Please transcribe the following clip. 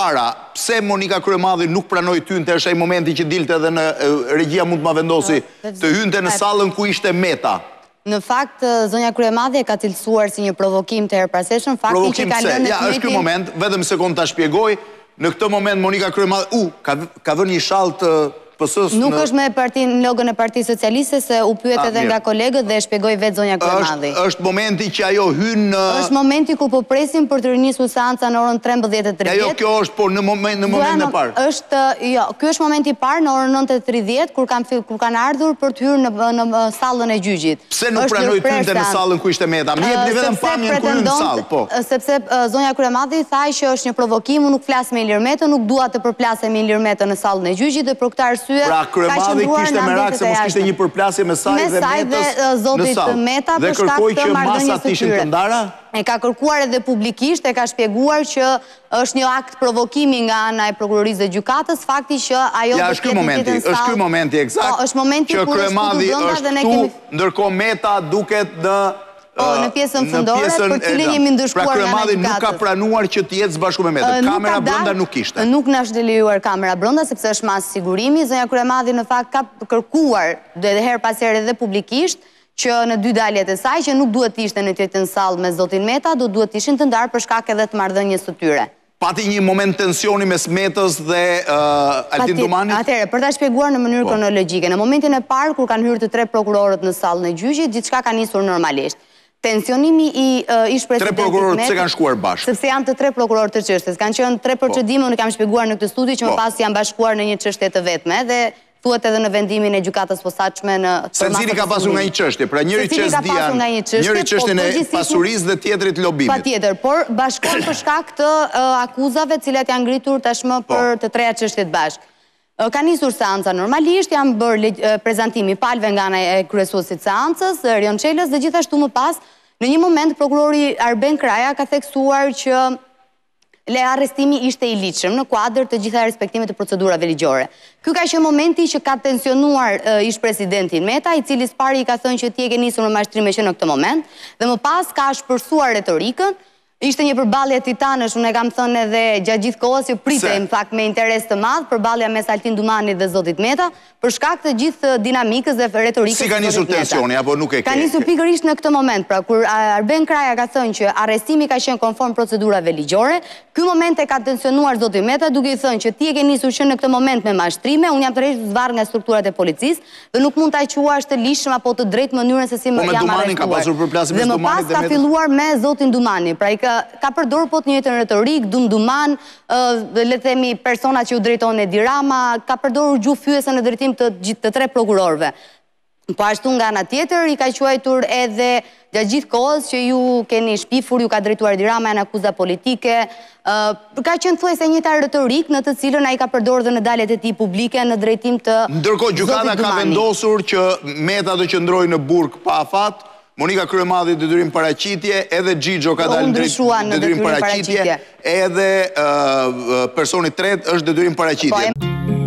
para, pse Monika Kryemadhi nuk pranoi të hynte, është ai momenti që dilte edhe në regjia mund të ma vendosi, të hynte në sallën ku ishte Meta? Në fakt, zonja Kryemadhi e ka cilësuar si një provokim të herpaseshëm, faktin që ka lënë ja, është ky moment, vetëm sekond ta shpjegoj, në këtë moment Monika Kryemadhi, ka vënë një shalt PS-s nuk është me në logën e Partisë Socialiste, se u pyet edhe nga kolegët dhe shpjegoj vetë zonja Kryemadhi. Është momenti që ajo hyn në... Është momenti ku po presim për të rinisur seanca në orën 13:30. Jo, kjo është po në moment e parë. Jo, ky është momenti i parë në orën 9:30 kur kanë ardhur për të hyrë në sallën e gjyqit. Pse nuk pranoi të hynte në sallën ku ishte Meta? Më jepni vetëm pamjen ku hyn në sallë, po. Sepse zonja Kryemadhi tha që është një provokim, nuk flas me Ilir Metën, nuk dua të përplasem me Ilir Metën në sallën e gjyqit dhe për këtë pra Kryemadhi kishte merak se mos kishte një përplasje me saj dhe Metës në sallë. Dhe kërkoi që masat ishin të ndara? E ka kërkuar edhe publikisht, e ka shpjeguar që është një akt provokimi nga ana e prokurorisë dhe gjykatës, fakti që ajo do të jetë është ky momenti eksakt që Kryemadhi është këtu, ndërkohë Meta duket në pjesën fundore, për cilin jemi ndëshkuar nga pra Kryemadhi nuk ka pranuar që të jetë së bashku me Metën. Kamera brenda nuk ishte. Nuk na është lejuar kamera brenda, sepse është mas sigurimi. Zonja Kryemadhi në fakt ka kërkuar dhe her pas here dhe publikisht që në dy daljet e saj që nuk duhet të ishte në të njëjtën sallë me zotin Meta, duhet të ishin të ndarë për shkak edhe të marrëdhënies së tyre. Pati një moment tensioni mes Metës dhe Altin Dumanit? Atëherë, për ta shpjeguar në mënyrë kronologjike, në momentin e parë kur kanë hyrë të tre prokurorët në sallën e gjyqit, gjithçka ka nisur normalisht. Tensionimi i ish-presidentit Tre prokurorët pse kanë shkuar bashkë? Sepse janë të tre prokurorë të çështjes. Kanë qenë tre procedime, unë kam shpjeguar në këtë studio që më pas janë bashkuar në një çështje të vetme dhe thuhet edhe në vendimin e gjykatës posaçme në secili ka pasur nga një çështje, pra njëri çështjen e pasurisë dhe tjetrit lobimit. Patjetër, por bashkohen për shkak të akuzave të cilat janë ngritur tashmë për të treja çështjet bashkë. Ka nisur seanca normalisht, janë bërë prezantimi palve nga ana e kryesuesit seancës, Rion Çelës, dhe gjithashtu më pas, në një moment prokurori Arben Kraja ka theksuar që arrestimi ishte i ligjshëm në kuadër të gjitha respektimit të procedurave ligjore. Ky ka qenë momenti që ka tensionuar ish-presidentin Meta, i cili pari i ka thënë që ti e ke nisur me mashtrime që në këtë moment, dhe më pas ka shpërsuar retorikën. Ishte një përballje titanësh, unë e kam thënë edhe gjatë gjithë kohës, që pritej me interes të madh përballja mes Altin Dumanit dhe zotit Meta, për shkak të gjithë dinamikës dhe retorikës. Si ka nisur tensioni apo nuk e ke? Ka nisur pikërisht në këtë moment, pra kur Arben Kraja ka thënë që arrestimi ka qenë konform procedurave ligjore, ky moment e ka tensionuar zoti Meta duke i thënë që ti e ke nisur që në këtë moment me mashtrime, unë jam tërhequr zvarr nga strukturat e policisë dhe nuk mund ta quash të lishëm apo të drejtë mënyrën se si më jam arrestuar. Dhe më pas ka filluar me zotin Dumani, pra ka përdorur po të njëjtën retorik, Duman, le të themi persona që u drejton Edi Rama, ka përdorur gjuhë fyese në drejtim të tre prokurorëve. Po ashtu nga ana tjetër i ka quajtur edhe gjatë gjithë kohës që ju keni shpifur, ju ka drejtuar Edi Rama janë akuza politike. Ka qenë thuajse njëjta retorik në të cilën ai ka përdorur dhe në daljet e tij publike në drejtim të ndërkohë gjykata ka vendosur që Meta do qëndrojë në burg pa afat. Monika Kryemadhi detyrim paraqitje, edhe Xhixho ka dalë detyrim paraqitje, edhe personi tret është detyrim paraqitje.